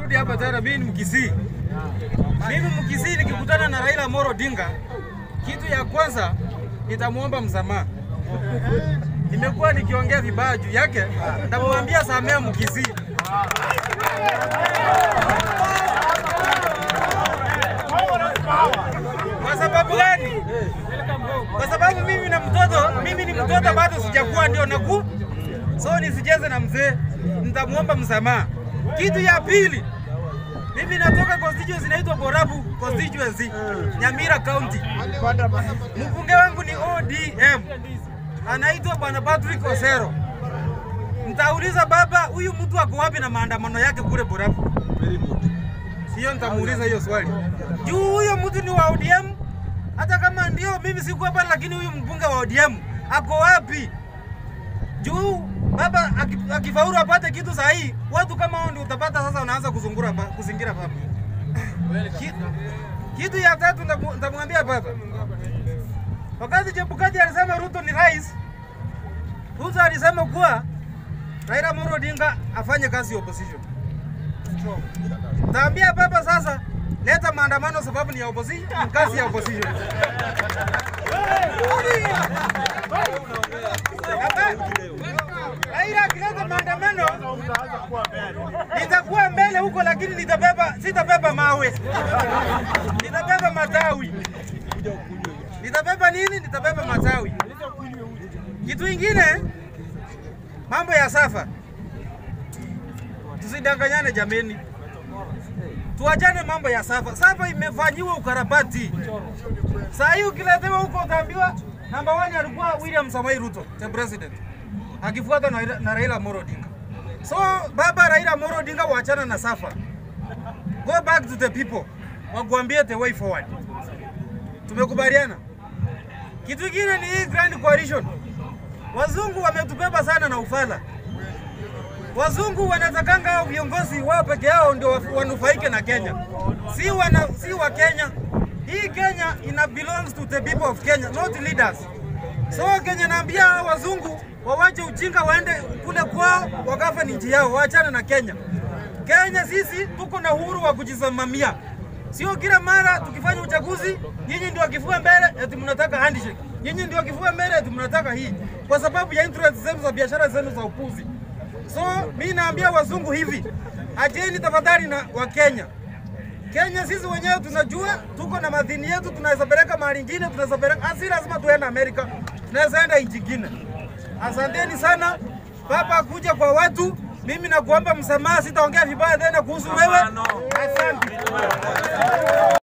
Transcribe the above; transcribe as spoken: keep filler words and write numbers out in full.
Nimerudi hapa tena, mimi ni Mkisii. Mimi Mkisii nikikutana na Raila Amolo Odinga, kitu ya kwanza nitamuomba msamaha. Nimekuwa nikiongea vibaya juu yake, nitamwambia samea Mkisii. Kwa sababu gani? Kwa sababu mimi na mtoto, mimi ni mtoto bado sijakuwa ndio naku. So nisijeze na mzee, nitamuomba msamaha. Kitu ya pili, mimi natoka constituency inaitwa Borabu constituency, Nyamira County. Mbunge wangu ni O D M. Anaitwa Bwana Patrick Osero. Nitauliza baba, huyu mtu ako wapi na maandamano yake kule Borabu? Sio, nitamuuliza hiyo swali. Juu huyo mtu ni wa O D M. Hata kama ndio mimi sikuwa hapa, lakini huyu mbunge wa O D M ako wapi? Juu baba akifaulu apate kitu sahihi, watu kama hao ndio utapata sasa wanaanza kuzungura kuzingira baba. Kitu ya tatu nitamwambia baba. Wakati Chebukati alisema Ruto ni rais, Ruto alisema kuwa Raila Amolo Odinga afanye kazi ya opposition. Taambia baba sasa, leta maandamano sababu ni ya opposition, kazi ya opposition. Raila akileta maandamano nitakuwa mbele huko, lakini nitabeba, sitabeba mawe. Nitabeba matawi. Nitabeba nini? Nitabeba matawi. Kitu kingine, mambo ya Safa. Tusidanganyane jameni. Tuachane mambo ya Safa. Safa imefanyiwa ukarabati. Sasa hiyo ukiletewa huko utaambiwa number one alikuwa William Samoei Ruto, the president. Akifuata na, na Raila Amolo Odinga. So baba Raila Amolo Odinga waachana na Safa. Go back to the people. Wakuambie the way forward. Tumekubaliana. Kitu kingine ni hii Grand Coalition. Wazungu wametubeba sana na ufala. Wazungu wanatakanga hao viongozi wao peke yao ndio wanufaike na Kenya. Si wana si wa Kenya. Hii Kenya ina belongs to the people of Kenya, not leaders. So Kenya naambia wazungu wawache ujinga waende kule kwao wakafa nchi yao, waachane na Kenya. Kenya sisi tuko na uhuru wa kujisimamia. Sio kila mara tukifanya uchaguzi nyinyi ndio kifua mbele eti mnataka handshake. Nyinyi ndio kifua mbele eti mnataka hii kwa sababu ya interest zenu za biashara zenu za upuzi. So mimi naambia wazungu hivi, ajeni tafadhali na wa Kenya. Kenya sisi wenyewe tunajua tuko na madini yetu, tunaweza peleka mahali nyingine, tunaweza peleka, asi lazima tuende Amerika, tunaweza enda nchi nyingine. Asanteni sana baba kuja kwa watu. Mimi nakuomba msamaha, sitaongea vibaya tena kuhusu wewe. Asante.